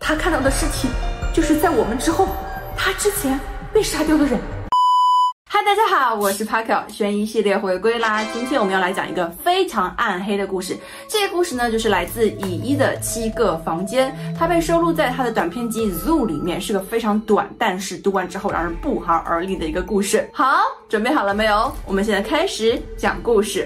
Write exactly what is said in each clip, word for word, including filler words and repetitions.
他看到的尸体就是在我们之后，他之前被杀掉的人。嗨，大家好，我是 Paco， 悬疑系列回归啦！今天我们要来讲一个非常暗黑的故事。这个故事呢，就是来自乙一的七个房间，它被收录在他的短篇集《Zoo》里面，是个非常短，但是读完之后让人不寒而栗的一个故事。好，准备好了没有？我们现在开始讲故事。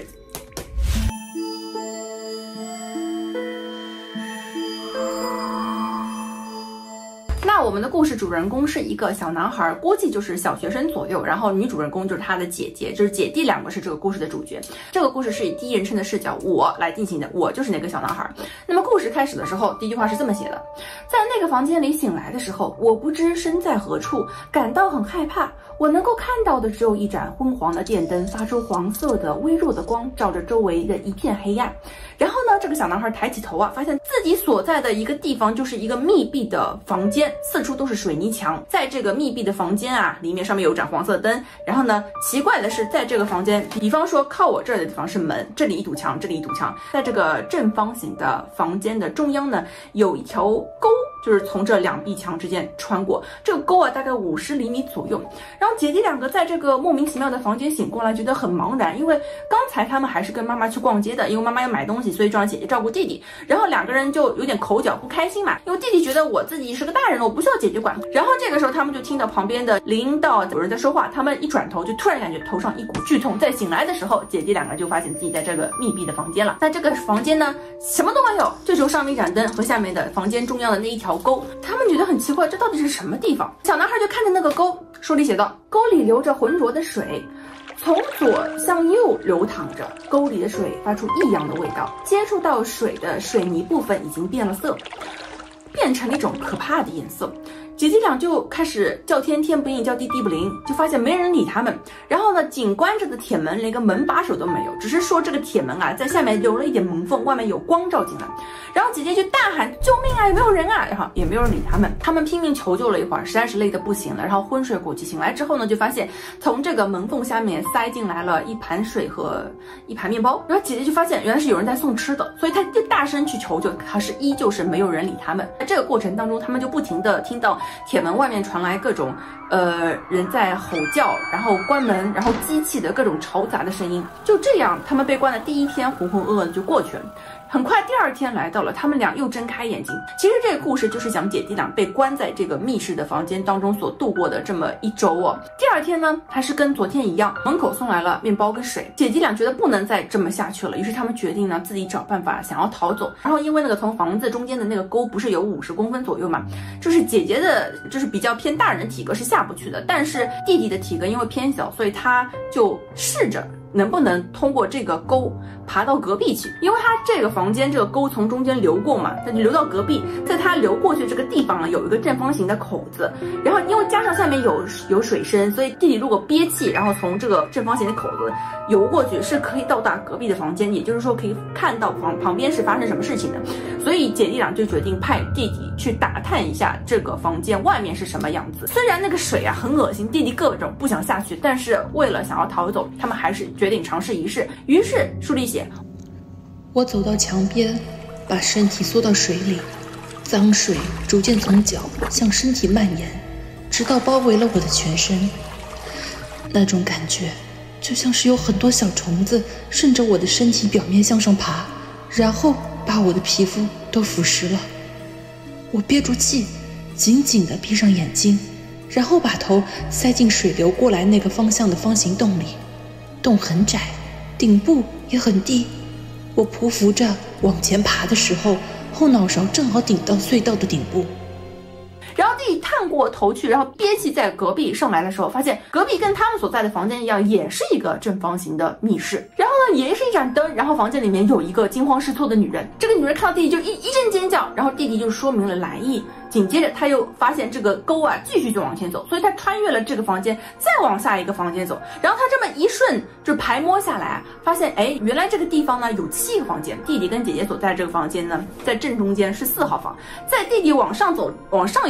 那我们的故事主人公是一个小男孩，估计就是小学生左右，然后女主人公就是他的姐姐，就是姐弟两个是这个故事的主角。这个故事是以第一人称的视角我来进行的，我就是那个小男孩。那么故事开始的时候，第一句话是这么写的：在那个房间里醒来的时候，我不知身在何处，感到很害怕。我能够看到的只有一盏昏黄的电灯，发出黄色的微弱的光，照着周围的一片黑暗。然后呢，这个小男孩抬起头啊，发现自己所在的一个地方就是一个密闭的房间，四处都是水泥墙。在这个密闭的房间啊，里面上面有盏黄色的灯。然后呢，奇怪的是，在这个房间，比方说靠我这儿的地方是门，这里一堵墙，这里一堵墙。在这个正方形的房间的中央呢，有一条沟。就是从这两壁墙之间穿过，这个沟啊大概五十厘米左右。然后姐弟两个在这个莫名其妙的房间醒过来，觉得很茫然，因为刚才他们还是跟妈妈去逛街的，因为妈妈要买东西，所以就让姐姐照顾弟弟。然后两个人就有点口角不开心嘛，因为弟弟觉得我自己是个大人了，我不需要姐姐管。然后这个时候他们就听到旁边的铃音道有人在说话，他们一转头就突然感觉头上一股剧痛。在醒来的时候，姐弟两个就发现自己在这个密闭的房间了。那这个房间呢，什么都没有，就只有上面一盏灯和下面的房间中央的那一条沟。他们觉得很奇怪，这到底是什么地方？小男孩就看着那个沟，书里写道：沟里流着浑浊的水，从左向右流淌着，沟里的水发出异样的味道，接触到水的水泥部分已经变了色，变成了一种可怕的颜色。姐弟俩就开始叫天天不应，叫地地不灵，就发现没人理他们。然后呢，紧关着的铁门连个门把手都没有，只是说这个铁门啊在下面留了一点门缝，外面有光照进来。然后姐姐就大喊救命啊，有没有人啊？然后也没有人理他们，他们拼命求救了一会儿，实在是累得不行了，然后昏睡过去。醒来之后呢，就发现从这个门缝下面塞进来了一盘水和一盘面包。然后姐姐就发现原来是有人在送吃的，所以她就大声去求救，可是依旧是没有人理他们。在这个过程当中，他们就不停地听到铁门外面传来各种呃人在吼叫，然后关门，然后机器的各种嘈杂的声音。就这样，他们被关的第一天浑浑噩噩的就过去了。很快第二天来到了，他们俩又睁开眼睛。其实这个故事就是讲姐弟俩被关在这个密室的房间当中所度过的这么一周哦。第二天呢，还是跟昨天一样，门口送来了面包跟水。姐弟俩觉得不能再这么下去了，于是他们决定呢自己找办法想要逃走。然后因为那个从房子中间的那个沟不是有五十公分左右嘛，就是姐姐的就是比较偏大人的体格是下不去的，但是弟弟的体格因为偏小，所以他就试着能不能通过这个沟爬到隔壁去，因为他这个房间这个沟从中间流过嘛，他就流到隔壁，在他流过去这个地方呢有一个正方形的口子，然后因为加上下面有有水深，所以弟弟如果憋气，然后从这个正方形的口子游过去，是可以到达隔壁的房间，也就是说可以看到旁旁边是发生什么事情的。所以姐弟俩就决定派弟弟去打探一下这个房间外面是什么样子。虽然那个水啊很恶心，弟弟各种不想下去，但是为了想要逃走，他们还是决定尝试一试。于是书里写， 我走到墙边，把身体缩到水里，脏水逐渐从脚向身体蔓延，直到包围了我的全身。那种感觉就像是有很多小虫子顺着我的身体表面向上爬，然后把我的皮肤都腐蚀了。我憋住气，紧紧地闭上眼睛，然后把头塞进水流过来那个方向的方形洞里。洞很窄，顶部也很低。我匍匐着往前爬的时候，后脑勺正好顶到隧道的顶部。 然后弟弟探过头去，然后憋气在隔壁上来的时候，发现隔壁跟他们所在的房间一样，也是一个正方形的密室。然后呢，也是一盏灯，然后房间里面有一个惊慌失措的女人。这个女人看到弟弟就一一阵尖叫，然后弟弟就说明了来意。紧接着他又发现这个沟啊继续就往前走，所以他穿越了这个房间，再往下一个房间走。然后他这么一顺就排摸下来，发现哎，原来这个地方呢有七个房间，弟弟跟姐姐所在这个房间呢在正中间是四号房。在弟弟往上走往上游走的这个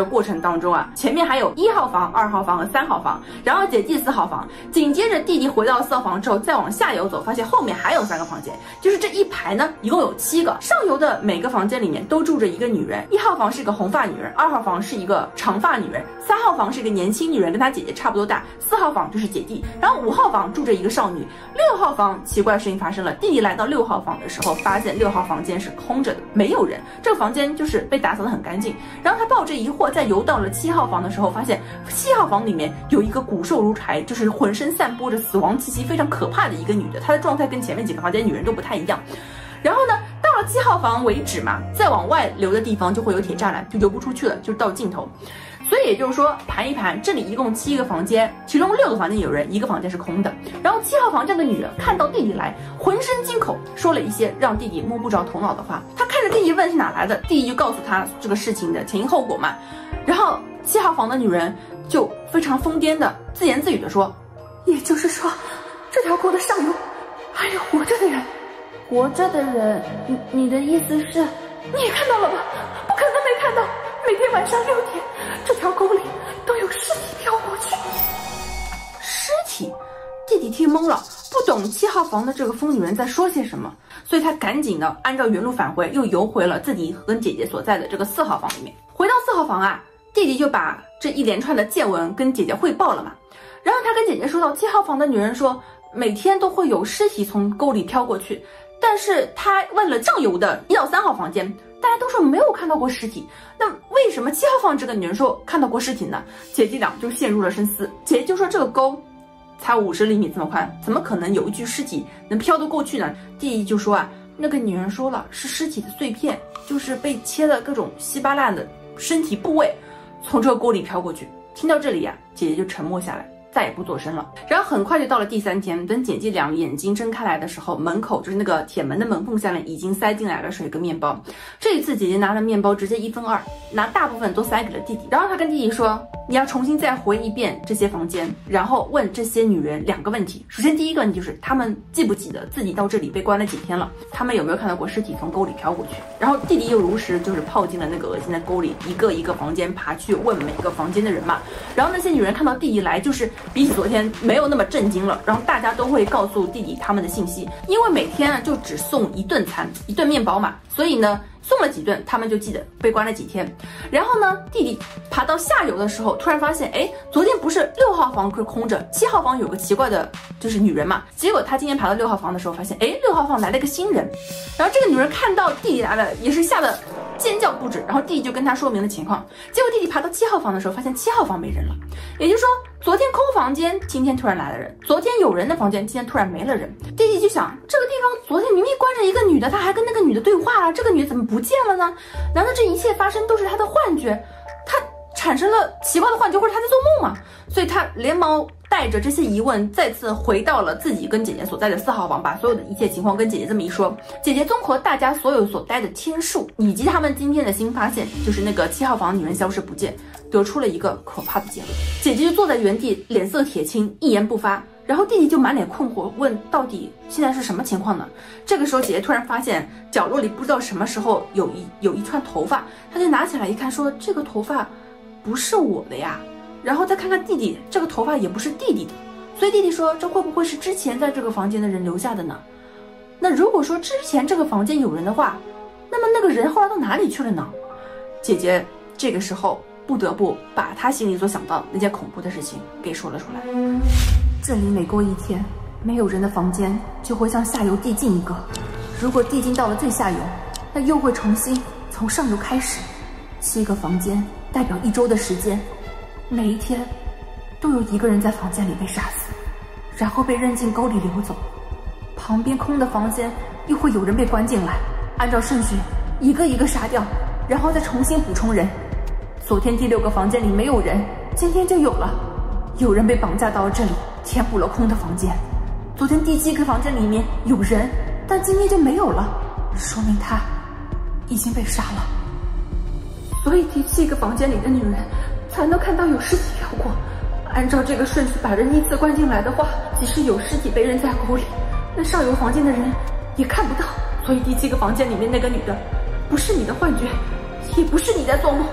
过程当中啊，前面还有一号房、二号房和三号房，然后姐弟四号房，紧接着弟弟回到四号房之后，再往下游走，发现后面还有三个房间，就是这一排呢，一共有七个。上游的每个房间里面都住着一个女人，一号房是一个红发女人，二号房是一个长发女人，三号房是一个年轻女人，跟她姐姐差不多大，四号房就是姐弟，然后五号房住着一个少女，六号房奇怪的事情发生了，弟弟来到六号房的时候，发现六号房间是空着的，没有人，这个房间就是被打扫得很干净。然后他抱着疑惑，在游到了七号房的时候，发现七号房里面有一个骨瘦如柴，就是浑身散播着死亡气息，非常可怕的一个女的，她的状态跟前面几个房间女人都不太一样。然后呢，到了七号房为止嘛，再往外流的地方就会有铁栅栏，就游不出去了，就到尽头。所以也就是说，盘一盘，这里一共七个房间，其中六个房间有人，一个房间是空的。然后七号房这个女人看到弟弟来，浑身惊恐，说了一些让弟弟摸不着头脑的话。她看着弟弟问是哪来的，弟弟就告诉她这个事情的前因后果嘛。然后七号房的女人就非常疯癫的自言自语的说，也就是说，这条沟的上游还有活着的人。活着的人，你你的意思是，你也看到了吧？不可能没看到，每天晚上六点，这条沟里都有尸体飘过去。尸体？弟弟听懵了，不懂七号房的这个疯女人在说些什么，所以他赶紧的按照原路返回，又游回了自己跟姐姐所在的这个四号房里面。回到四号房啊，弟弟就把这一连串的见闻跟姐姐汇报了嘛。然后他跟姐姐说到，七号房的女人说，每天都会有尸体从沟里飘过去，但是他问了上游的一到三号房间，大家都说没有看到过尸体，那为什么七号房这个女人说看到过尸体呢？姐弟俩就陷入了深思。姐姐就说，这个沟才五十厘米这么宽，怎么可能有一具尸体能飘得过去呢？弟弟就说啊，那个女人说了，是尸体的碎片，就是被切了各种稀巴烂的身体部位从这个沟里飘过去。听到这里呀、啊，姐姐就沉默下来，再也不作声了。然后很快就到了第三天，等姐姐俩眼睛睁开来的时候，门口就是那个铁门的门缝下面已经塞进来了水跟面包。这一次姐姐拿了面包直接一分二，拿大部分都塞给了弟弟。然后她跟弟弟说，你要重新再回一遍这些房间，然后问这些女人两个问题。首先第一个问题就是，她们记不记得自己到这里被关了几天了？她们有没有看到过尸体从沟里飘过去？然后弟弟又如实就是泡进了那个恶心的沟里，一个一个房间爬去问每个房间的人嘛。然后那些女人看到弟弟来，就是比起昨天没有那么震惊了，然后大家都会告诉弟弟他们的信息，因为每天啊就只送一顿餐，一顿面包嘛，所以呢送了几顿，他们就记得被关了几天。然后呢，弟弟爬到下游的时候，突然发现，哎，昨天不是六号房是空着，七号房有个奇怪的，就是女人嘛。结果他今天爬到六号房的时候，发现，哎，六号房来了一个新人。然后这个女人看到弟弟来了，也是吓得尖叫不止。然后弟弟就跟他说明了情况。结果弟弟爬到七号房的时候，发现七号房没人了，也就是说，昨天空房间，今天突然来了人；昨天有人的房间，今天突然没了人。弟弟就想，这个地方昨天明明关着一个女的，他还跟那个女的对话了，这个女的怎么不见了呢？难道这一切发生都是他的幻觉？他产生了奇怪的幻觉，或者他在做梦吗？所以他连忙带着这些疑问，再次回到了自己跟姐姐所在的四号房，把所有的一切情况跟姐姐这么一说。姐姐综合大家所有所待的天数，以及他们今天的新发现，就是那个七号房女人消失不见，得出了一个可怕的结论。姐姐就坐在原地，脸色铁青，一言不发。然后弟弟就满脸困惑，问到底现在是什么情况呢？这个时候姐姐突然发现角落里不知道什么时候有一有一串头发，她就拿起来一看，说这个头发不是我的呀。然后再看看弟弟，这个头发也不是弟弟的。所以弟弟说，这会不会是之前在这个房间的人留下的呢？那如果说之前这个房间有人的话，那么那个人后来到哪里去了呢？姐姐这个时候不得不把她心里所想到那件恐怖的事情给说了出来。这里每过一天，没有人的房间就会向下游递进一个。如果递进到了最下游，那又会重新从上游开始。七个房间代表一周的时间，每一天都有一个人在房间里被杀死，然后被扔进沟里流走。旁边空的房间又会有人被关进来，按照顺序一个一个杀掉，然后再重新补充人。昨天第六个房间里没有人，今天就有了。有人被绑架到了这里，填补了空的房间。昨天第七个房间里面有人，但今天就没有了，说明他已经被杀了。所以第七个房间里的女人才能看到有尸体飘过。按照这个顺序把人依次关进来的话，即使有尸体被扔在沟里，那上游房间的人也看不到。所以第七个房间里面那个女的，不是你的幻觉，也不是你在做梦，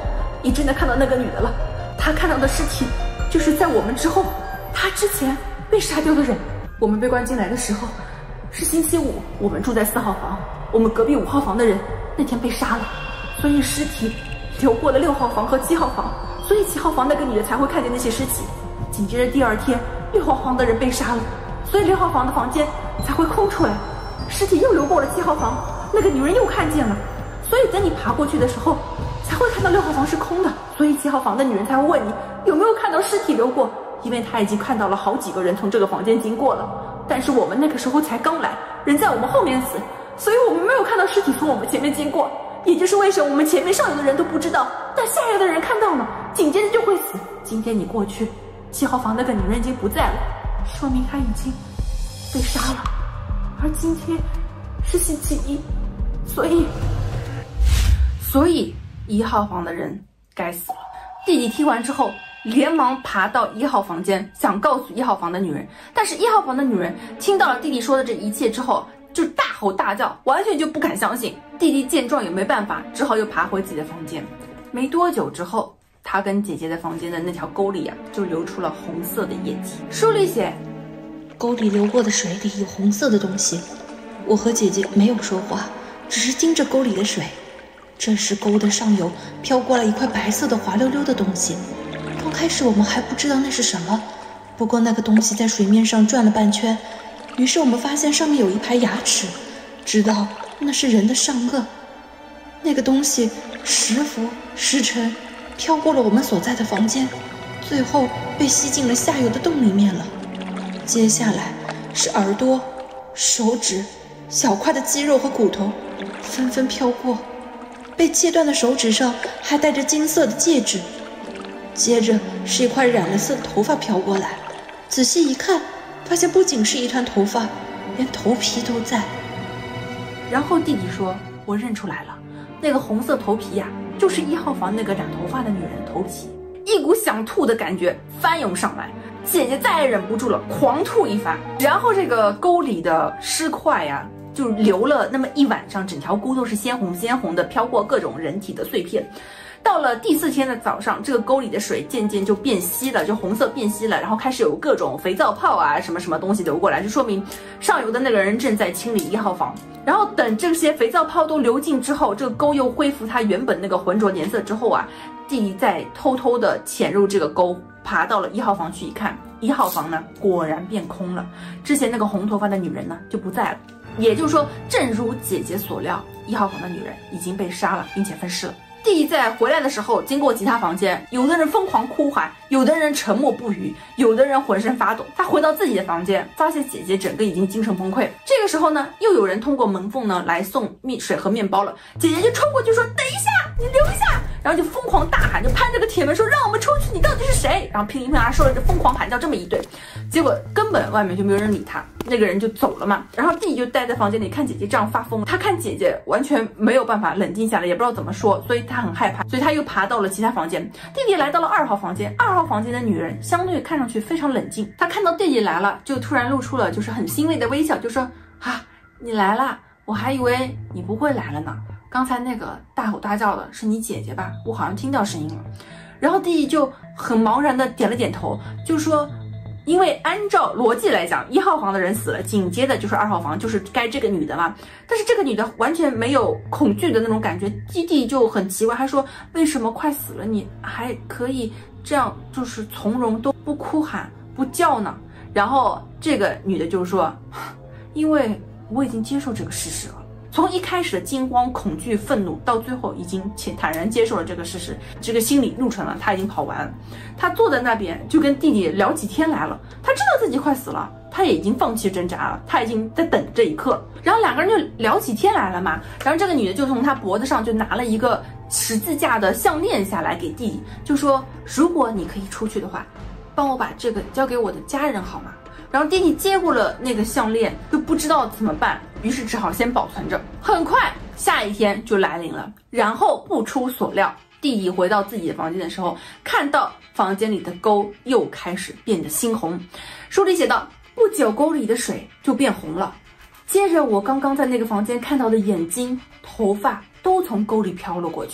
你真的看到那个女的了。她看到的尸体就是在我们之后，她之前被杀掉的人。我们被关进来的时候是星期五，我们住在四号房，我们隔壁五号房的人那天被杀了，所以尸体流过了六号房和七号房，所以七号房那个女的才会看见那些尸体。紧接着第二天，六号房的人被杀了，所以六号房的房间才会空出来，尸体又流过了七号房，那个女人又看见了，所以等你爬过去的时候才会看到六号房是空的，所以七号房的女人才会问你有没有看到尸体流过，因为她已经看到了好几个人从这个房间经过了，但是我们那个时候才刚来，人在我们后面死，所以我们没有看到尸体从我们前面经过，也就是为什么我们前面上游的人都不知道，但下游的人看到了，紧接着就会死。今天你过去，七号房那个女人已经不在了，说明她已经被杀了，而今天是星期一，所以所以一号房的人该死了。弟弟听完之后连忙爬到一号房间，想告诉一号房的女人，但是一号房的女人听到了弟弟说的这一切之后就大吼大叫，完全就不敢相信。弟弟见状也没办法，只好又爬回自己的房间。没多久之后，他跟姐姐的房间的那条沟里啊，就流出了红色的液体。书里写， 沟里流过的水里有红色的东西，我和姐姐没有说话，只是盯着沟里的水。这时沟的上游飘过了一块白色的滑溜溜的东西，刚开始我们还不知道那是什么，不过那个东西在水面上转了半圈，于是我们发现上面有一排牙齿，知道那是人的上颚。那个东西时浮时沉，飘过了我们所在的房间，最后被吸进了下游的洞里面了。接下来是耳朵、手指、小块的肌肉和骨头纷纷飘过，被切断的手指上还戴着金色的戒指。接着是一块染了色的头发飘过来，仔细一看，发现不仅是一团头发，连头皮都在。 然后弟弟说，我认出来了，那个红色头皮呀、啊，就是一号房那个染头发的女人的头皮。一股想吐的感觉翻涌上来，姐姐再也忍不住了，狂吐一番。然后这个沟里的尸块呀、啊，就流了那么一晚上，整条沟都是鲜红鲜红的，飘过各种人体的碎片。到了第四天的早上，这个沟里的水渐渐就变稀了，就红色变稀了，然后开始有各种肥皂泡啊什么什么东西流过来，就说明上游的那个人正在清理一号房。然后等这些肥皂泡都流尽之后，这个沟又恢复它原本那个浑浊颜色之后啊，弟弟再偷偷的潜入这个沟，爬到了一号房去一看，一号房呢果然变空了，之前那个红头发的女人呢就不在了。也就是说，正如姐姐所料，一号房的女人已经被杀了，并且分尸了。弟弟在回来的时候，经过其他房间，有的人疯狂哭喊，有的人沉默不语，有的人浑身发抖。他回到自己的房间，发现姐姐整个已经精神崩溃。这个时候呢，又有人通过门缝呢来送面水和面包了。姐姐就冲过去说：“等一下，你留一下！”然后就疯狂大喊，就拍这个铁门说：“让我们出去！你到底是谁？”然后噼里啪啦说了这疯狂喊叫这么一顿，结果根本外面就没有人理他，那个人就走了嘛。然后弟弟就待在房间里看姐姐这样发疯，他看姐姐完全没有办法冷静下来，也不知道怎么说，所以他很害怕，所以他又爬到了其他房间。弟弟来到了二号房间，二号房间的女人相对看上去非常冷静，她看到弟弟来了，就突然露出了就是很欣慰的微笑，就说：“啊，你来了，我还以为你不会来了呢。刚才那个大吼大叫的是你姐姐吧？我好像听到声音了。”然后弟弟就很茫然的点了点头，就说：“因为按照逻辑来讲，一号房的人死了，紧接着就是二号房，就是该这个女的嘛。但是这个女的完全没有恐惧的那种感觉，弟弟就很奇怪，他说为什么快死了你还可以这样，就是从容都不哭喊不叫呢？”然后这个女的就说：“因为我已经接受这个事实了。”从一开始的惊慌、恐惧、愤怒，到最后已经坦然接受了这个事实，这个心理路程了，他已经跑完了。他坐在那边就跟弟弟聊起天来了。他知道自己快死了，他也已经放弃挣扎了，他已经在等这一刻。然后两个人就聊起天来了嘛。然后这个女的就从他脖子上就拿了一个十字架的项链下来给弟弟，就说：“如果你可以出去的话，帮我把这个交给我的家人好吗？”然后弟弟接过了那个项链，就不知道怎么办，于是只好先保存着。很快下一天就来临了，然后不出所料，弟弟回到自己的房间的时候，看到房间里的沟又开始变得猩红。书里写道：“不久沟里的水就变红了，接着我刚刚在那个房间看到的眼睛、头发都从沟里飘了过去。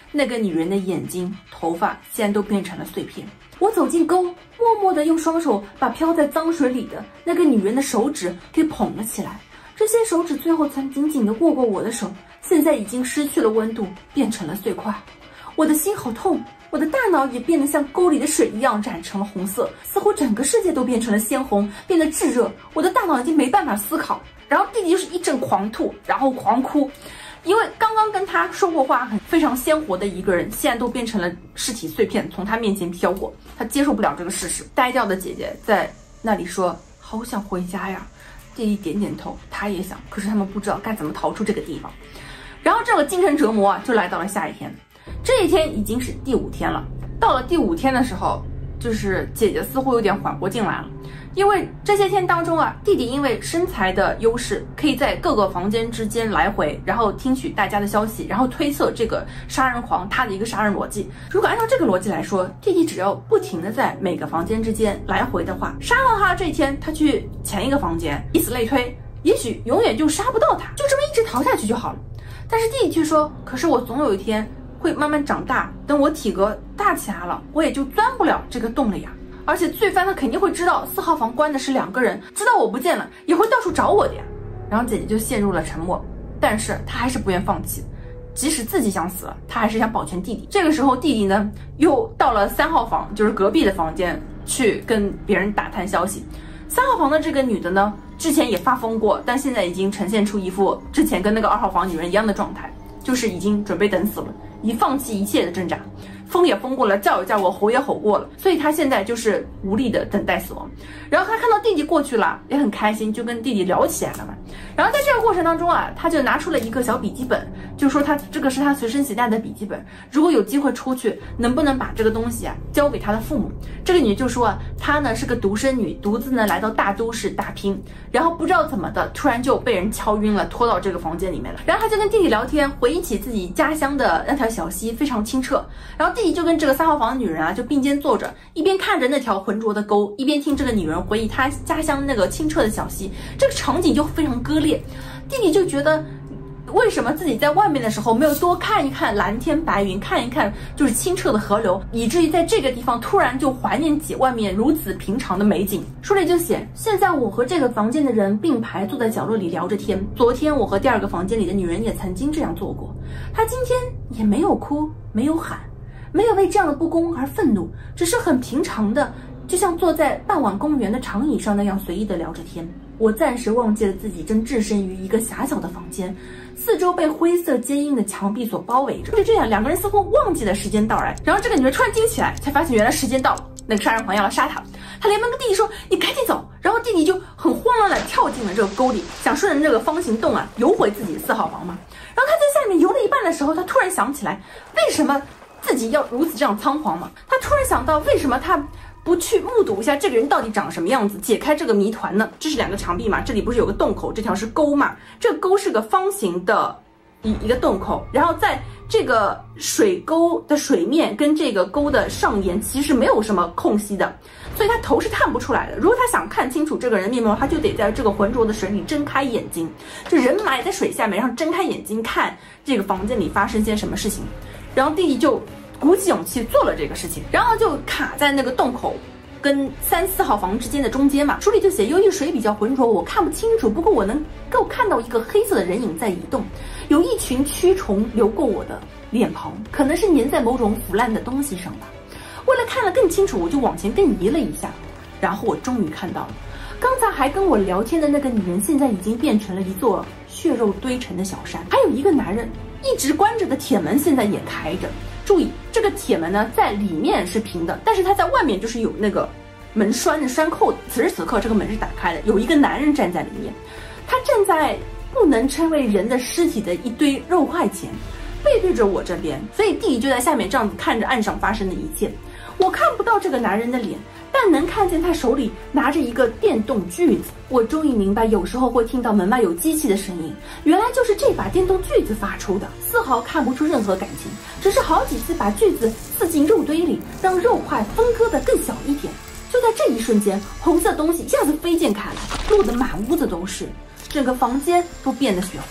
那个女人的眼睛、头发现在都变成了碎片。我走进沟，默默地用双手把漂在脏水里的那个女人的手指给捧了起来。这些手指最后曾紧紧地握过我的手，现在已经失去了温度，变成了碎块。我的心好痛，我的大脑也变得像沟里的水一样染成了红色，似乎整个世界都变成了鲜红，变得炙热。我的大脑已经没办法思考。然后弟弟就是一阵狂吐，然后狂哭，因为刚刚跟他说过话很非常鲜活的一个人，现在都变成了尸体碎片从他面前飘过，他接受不了这个事实。呆掉的姐姐在那里说：“好想回家呀。”弟弟点点头，他也想，可是他们不知道该怎么逃出这个地方。然后这个精神折磨啊，就来到了下一天。这一天已经是第五天了。到了第五天的时候，就是姐姐似乎有点缓过劲来了。因为这些天当中啊，弟弟因为身材的优势，可以在各个房间之间来回，然后听取大家的消息，然后推测这个杀人狂他的一个杀人逻辑。如果按照这个逻辑来说，弟弟只要不停的在每个房间之间来回的话，杀了他这一天，他去前一个房间，以此类推，也许永远就杀不到他，就这么一直逃下去就好了。但是弟弟却说，可是我总有一天会慢慢长大，等我体格大起来了，我也就钻不了这个洞了呀。而且罪犯他肯定会知道四号房关的是两个人，知道我不见了，也会到处找我的呀。然后姐姐就陷入了沉默，但是她还是不愿放弃，即使自己想死了，她还是想保全弟弟。这个时候弟弟呢，又到了三号房，就是隔壁的房间去跟别人打探消息。三号房的这个女的呢，之前也发疯过，但现在已经呈现出一副之前跟那个二号房女人一样的状态，就是已经准备等死了，已放弃一切的挣扎。疯也疯过了，叫也叫过，吼也吼过了，所以他现在就是无力的等待死亡。然后他看到弟弟过去了，也很开心，就跟弟弟聊起来了嘛。然后在这个过程当中啊，他就拿出了一个小笔记本，就说他这个是他随身携带的笔记本，如果有机会出去，能不能把这个东西啊交给他的父母？这个女就说啊，她呢是个独生女，独自呢来到大都市打拼，然后不知道怎么的，突然就被人敲晕了，拖到这个房间里面了。然后他就跟弟弟聊天，回忆起自己家乡的那条小溪，非常清澈。然后弟弟就跟这个三号房的女人啊，就并肩坐着，一边看着那条浑浊的沟，一边听这个女人回忆她家乡那个清澈的小溪，这个场景就非常割裂。弟弟就觉得，为什么自己在外面的时候没有多看一看蓝天白云，看一看就是清澈的河流，以至于在这个地方突然就怀念起外面如此平常的美景。书里就写，现在我和这个房间的人并排坐在角落里聊着天，昨天我和第二个房间里的女人也曾经这样做过，她今天也没有哭，没有喊，没有为这样的不公而愤怒，只是很平常的，就像坐在傍晚公园的长椅上那样随意的聊着天。我暂时忘记了自己正置身于一个狭小的房间，四周被灰色坚硬的墙壁所包围着。就这样，两个人似乎忘记了时间到来。然后这个女人突然惊起来，才发现原来时间到了，那个杀人狂要来杀她。她连忙跟弟弟说：“你赶紧走。”然后弟弟就很慌乱的跳进了这个沟里，想顺着这个方形洞啊游回自己四号房嘛。然后他在下面游了一半的时候，他突然想起来，为什么自己要如此这样仓皇嘛？他突然想到，为什么他不去目睹一下这个人到底长什么样子，解开这个谜团呢？这是两个墙壁嘛，这里不是有个洞口，这条是沟嘛，这个沟是个方形的一一个洞口，然后在这个水沟的水面跟这个沟的上沿其实没有什么空隙的，所以他头是探不出来的。如果他想看清楚这个人的面貌，他就得在这个浑浊的水里睁开眼睛，就人埋在水下面，然后睁开眼睛看这个房间里发生些什么事情。然后弟弟就鼓起勇气做了这个事情，然后就卡在那个洞口跟三四号房之间的中间嘛。书里就写，由于水比较浑浊，我看不清楚，不过我能够看到一个黑色的人影在移动，有一群蛆虫流过我的脸庞，可能是粘在某种腐烂的东西上吧。为了看得更清楚，我就往前更移了一下，然后我终于看到了，刚才还跟我聊天的那个女人，现在已经变成了一座血肉堆成的小山。还有一个男人一直关着的铁门现在也开着。注意，这个铁门呢，在里面是平的，但是它在外面就是有那个门栓的栓扣的。此时此刻，这个门是打开的，有一个男人站在里面，他站在不能称为人的尸体的一堆肉块前，背对着我这边，所以弟弟就在下面这样子看着岸上发生的一切。我看不到这个男人的脸，但能看见他手里拿着一个电动锯子。我终于明白，有时候会听到门外有机器的声音，原来就是这把电动锯子发出的，丝毫看不出任何感情，只是好几次把锯子刺进肉堆里，让肉块分割得更小一点。就在这一瞬间，红色东西一下子飞溅开来，落得满屋子都是，整个房间都变得血红。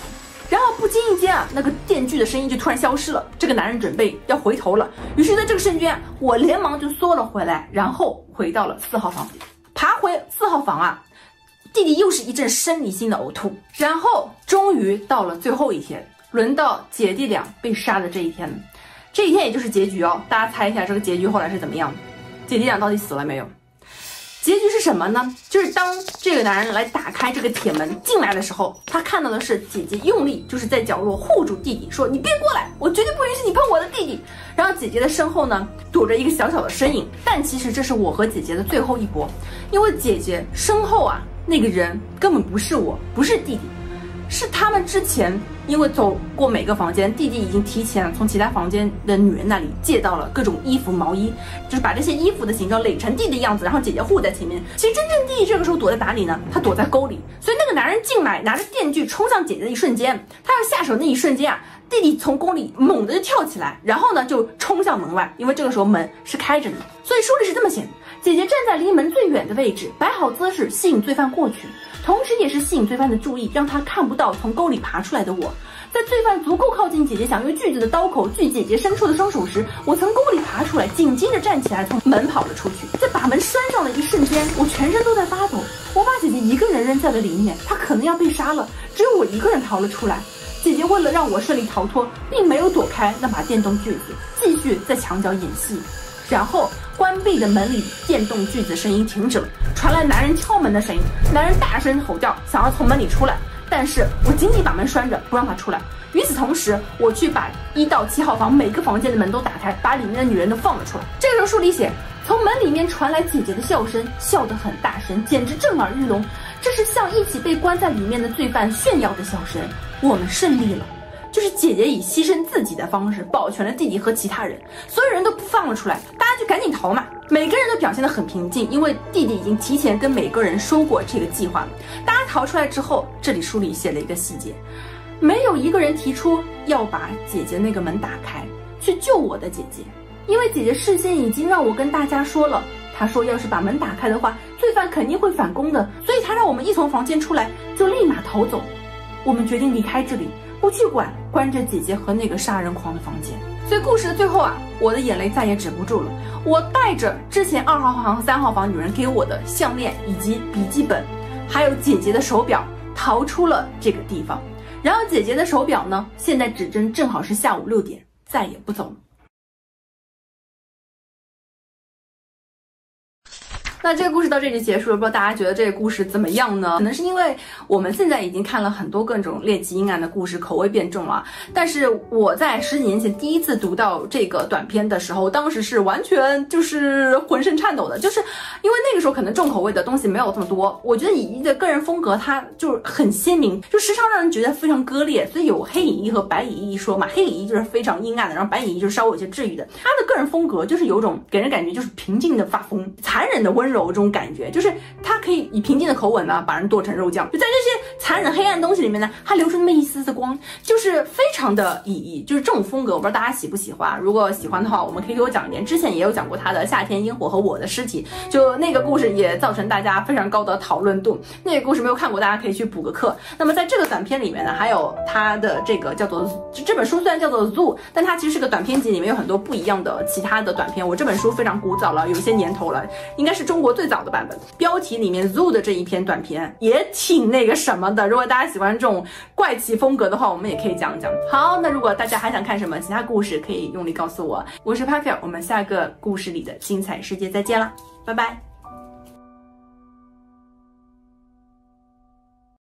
然后不经意间啊，那个电锯的声音就突然消失了。这个男人准备要回头了，于是在这个瞬间，我连忙就缩了回来，然后回到了四号房。爬回四号房啊，弟弟又是一阵生理性的呕吐，然后终于到了最后一天，轮到姐弟俩被杀的这一天。这一天也就是结局哦，大家猜一下这个结局后来是怎么样？姐弟俩到底死了没有？结局是什么呢？就是当这个男人来打开这个铁门进来的时候，他看到的是姐姐用力就是在角落护住弟弟，说你别过来，我绝对不允许你碰我的弟弟。然后姐姐的身后呢躲着一个小小的身影，但其实这是我和姐姐的最后一搏，因为姐姐身后啊那个人根本不是我，不是弟弟，是他们之前因为走过每个房间，弟弟已经提前从其他房间的女人那里借到了各种衣服毛衣，就是把这些衣服的形状垒成弟弟的样子，然后姐姐护在前面。其实真正弟弟这个时候躲在哪里呢？他躲在沟里。所以那个男人进来拿着电锯冲向姐姐的一瞬间，他要下手那一瞬间啊，弟弟从沟里猛地就跳起来，然后呢就冲向门外，因为这个时候门是开着的。所以书里是这么写的：姐姐站在离门最远的位置，摆好姿势吸引罪犯过去，同时也是吸引罪犯的注意，让他看不到从沟里爬出来的我。在罪犯足够靠近姐姐，想用锯子的刀口锯姐姐伸出的双手时，我从沟里爬出来，紧接着站起来，从门跑了出去。在把门拴上的一瞬间，我全身都在发抖。我把姐姐一个人扔在了里面，她可能要被杀了，只有我一个人逃了出来。姐姐为了让我顺利逃脱，并没有躲开那把电动锯子，继续在墙角演戏。然后关闭的门里电动锯子声音停止了，传来男人敲门的声音。男人大声吼叫，想要从门里出来，但是我紧紧把门拴着，不让他出来。与此同时，我去把一到七号房每个房间的门都打开，把里面的女人都放了出来。这个时候书里写，从门里面传来姐姐的笑声，笑得很大声，简直震耳欲聋。这是向一起被关在里面的罪犯炫耀的笑声。我们胜利了。就是姐姐以牺牲自己的方式保全了弟弟和其他人，所有人都放了出来，大家就赶紧逃嘛。每个人都表现得很平静，因为弟弟已经提前跟每个人说过这个计划。大家逃出来之后，这里书里写了一个细节，没有一个人提出要把姐姐那个门打开，去救我的姐姐，因为姐姐事先已经让我跟大家说了，她说要是把门打开的话，罪犯肯定会反攻的，所以她让我们一从房间出来就立马逃走。我们决定离开这里，不去管关着姐姐和那个杀人狂的房间。所以故事的最后啊，我的眼泪再也止不住了。我带着之前二号房和三号房女人给我的项链以及笔记本，还有姐姐的手表，逃出了这个地方。然后姐姐的手表呢，现在指针正好是下午六点，再也不走了。那这个故事到这里结束了，不知道大家觉得这个故事怎么样呢？可能是因为我们现在已经看了很多各种猎奇阴暗的故事，口味变重了。但是我在十几年前第一次读到这个短篇的时候，当时是完全就是浑身颤抖的，就是因为那个时候可能重口味的东西没有这么多。我觉得乙一的个人风格它就是很鲜明，就时常让人觉得非常割裂，所以有黑乙一和白乙一说嘛。黑乙一就是非常阴暗的，然后白乙一就是稍微有些治愈的。他的个人风格就是有种给人感觉就是平静的发疯，残忍的温柔。这种感觉就是他可以以平静的口吻呢把人剁成肉酱，就在这些残忍黑暗的东西里面呢，他留出那么一丝丝光，就是非常的乙一，就是这种风格。我不知道大家喜不喜欢，如果喜欢的话，我们可以给我讲一点。之前也有讲过他的夏天烟火和我的尸体，就那个故事也造成大家非常高的讨论度。那个故事没有看过，大家可以去补个课。那么在这个短片里面呢，还有他的这个叫做这本书虽然叫做 Zoo， 但它其实是个短篇集，里面有很多不一样的其他的短片。我这本书非常古早了，有一些年头了，应该是中国最早的版本。标题里面 Zoo 的这一篇短片也挺那个什么的，如果大家喜欢这种怪奇风格的话，我们也可以讲一讲。好，那如果大家还想看什么其他故事，可以用力告诉我。我是 Papier， 我们下个故事里的精彩世界再见啦，拜拜。